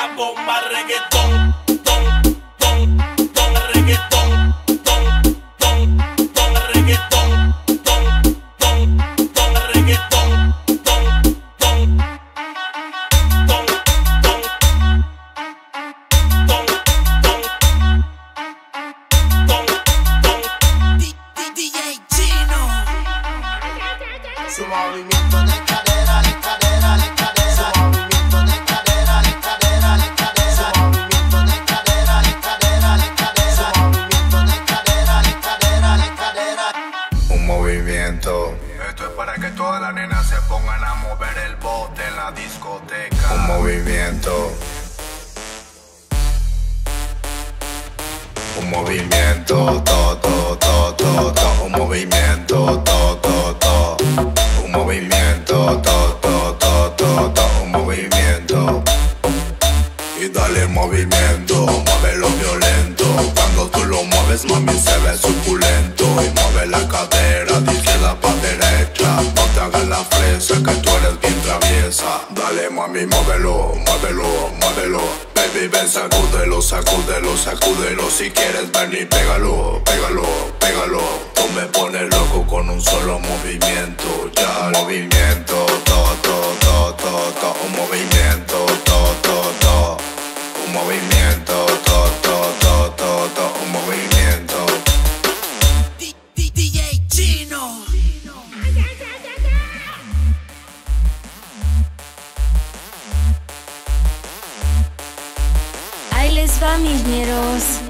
la bomba reggaetón, ton, ton, ton, reggaetón, ton, ton, ton, reggaetón, ton, ton, ton, reggaetón, ton, ton, ton, ton, ton, ton, ton, DJ Chino. Su movimiento de cadera, de cadera, de cadera. Su movimiento de cadera, de cadera, de cadera. Su movimiento de cadera, de cadera, de cadera. Su movimiento de cadera, de cadera, de cadera. Un movimiento. Esto es para que todas las nenas se pongan a mover el bote en la discoteca. Un movimiento. Un movimiento, to, to, to, to, to. Un movimiento, to, to, to. Un movimiento, to, to, to, to, to. Un movimiento. Y dale movimiento, muévelo violento. Cuando tú lo mueves, mami, se ve suculento. Y mueve la cadera de izquierda pa' derecha. No te hagas la fresa, que tú eres bien traviesa. Dale, mami, muévelo, muévelo, muévelo. Baby, ven, sacúdelo, sacúdelo, sacúdelo. Si quieres venir, pégalo, pégalo, pégalo. Tú me pones loco con un solo movimiento. Ya, movimiento, to, to, to, to, to. Un movimiento, to, to, to. Un movimiento, to, to, to, to, to. Un movimiento. DJ Chino. Ahí les va, mis ñeros.